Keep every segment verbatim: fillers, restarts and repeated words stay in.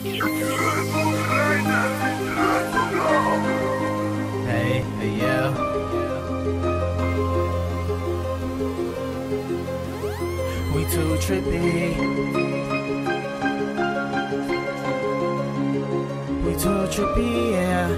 Hey, hey, yeah. We too trippy. We too trippy, yeah.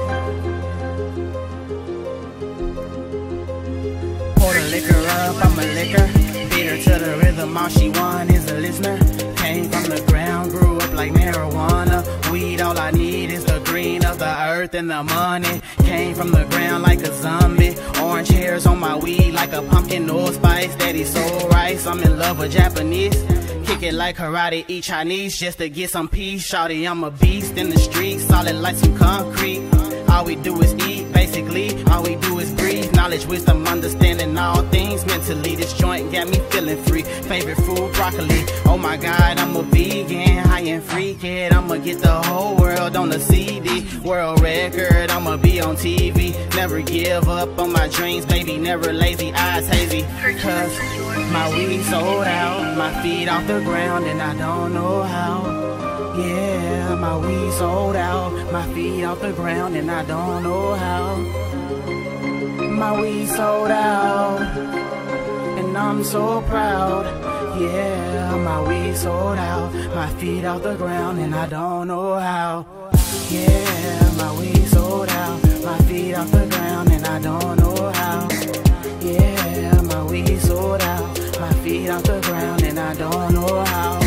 Pour the liquor up, I'm a liquor. Beat her to the rhythm, all she want is a listener. Came from the ground, grew up like marijuana. Weed, all I need is the green of the earth and the money. Came from the ground like a zombie. Orange hairs on my weed like a pumpkin or spice. Daddy soul rice, I'm in love with Japanese. Kick it like karate, eat Chinese just to get some peace. Shawty, I'm a beast in the streets, solid like some concrete. All we do is eat, basically, all we do is breathe. Knowledge, wisdom, understanding all things mentally. This joint got me feeling free. Favorite food, broccoli. Oh my God, I'm a vegan, high and free kid. I'ma get the whole world on the C D. World record, I'ma be on T V. Never give up on my dreams, baby, never lazy, eyes hazy. Cause my weed sold out, my feet off the ground and I don't know how. Yeah, my weed sold out, my feet off the ground and I don't know how. My weed sold out, and I'm so proud. Yeah, my weed sold out, my feet off the ground and I don't know how. Yeah, my weed sold out, my feet off the ground and I don't know how. Yeah, my weed sold out, my feet off the ground and I don't know how.